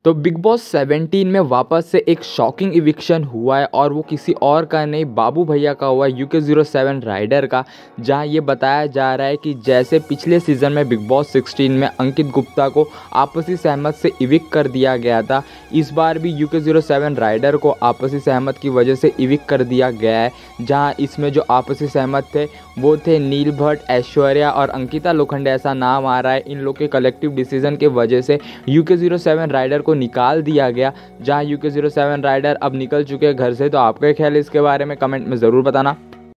तो big boss 17 में वापस से एक शॉकिंग इविक्शन हुआ है और वो किसी और का नहीं, बाबू भैया का हुआ है, UK07 राइडर का। जहां ये बताया जा रहा है कि जैसे पिछले सीज़न में बिग बॉस 16 में अंकित गुप्ता को आपसी सहमत से इविक कर दिया गया था, इस बार भी UK07 राइडर को आपसी सहमत की वजह से इविक कर दिया गया है। जहां इसमें जो आपसी सहमत थे वो थे नील भट्ट, ऐश्वर्या और अंकिता लोखंडे, ऐसा नाम आ रहा है। इन लोग के कलेक्टिव डिसीजन के वजह से UK07 राइडर को निकाल दिया गया। जहां UK07 राइडर अब निकल चुके हैं घर से। तो आपका क्या ख्याल है इसके बारे में, कमेंट में ज़रूर बताना।